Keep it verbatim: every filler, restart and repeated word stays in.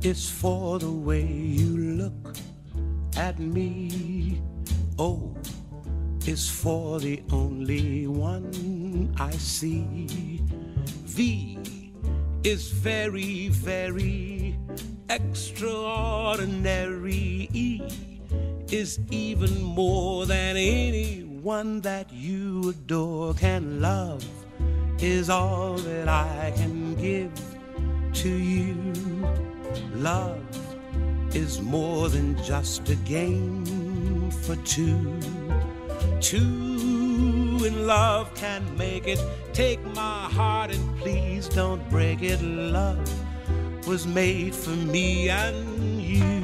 is for the way you look at me. O is for the only one I see. V is very, very extraordinary. E is even more than anyone that you adore can love, is all that I can give to you. Love is more than just a game for two. Two in love can make it. Take my heart and please don't break it. Love was made for me and you.